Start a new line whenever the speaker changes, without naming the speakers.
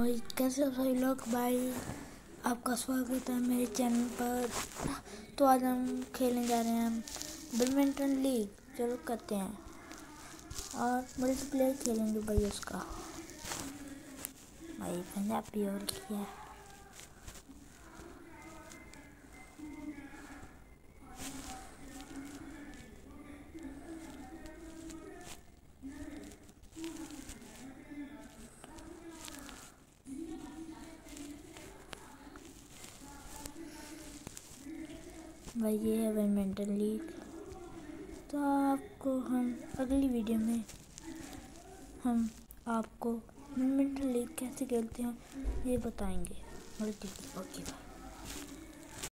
भाई कैसे हो सभी लोग। भाई आपका स्वागत है मेरे चैनल पर। तो आज हम खेलने जा रहे हैं बैडमिंटन लीग। चलो करते हैं और मल्टीप्लेयर खेलेंगे भाई उसका। भाई पंजाबी और किया भाई। ये है बैडमिंटन लीग। तो आपको हम अगली वीडियो में हम आपको बैडमिंटन लीग कैसे खेलते हैं ये बताएंगे। ओके भाई।